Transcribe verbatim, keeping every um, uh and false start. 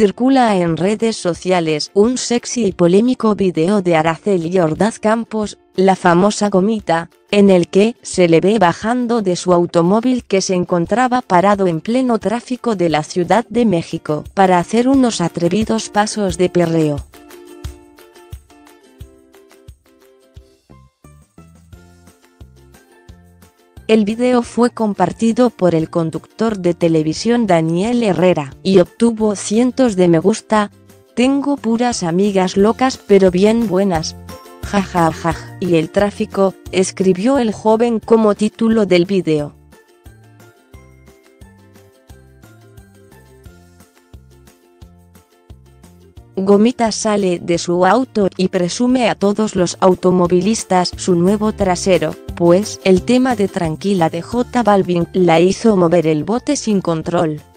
Circula en redes sociales un sexy y polémico video de Araceli Ordaz Campos, la famosa Gomita, en el que se le ve bajando de su automóvil que se encontraba parado en pleno tráfico de la Ciudad de México para hacer unos atrevidos pasos de perreo. El video fue compartido por el conductor de televisión Daniel Herrera y obtuvo cientos de me gusta. Tengo puras amigas locas pero bien buenas. Jajaja. Y el tráfico, escribió el joven como título del video. Gomita sale de su auto y presume a todos los automovilistas su nuevo trasero, pues el tema de Tranquila de J Balvin la hizo mover el bote sin control.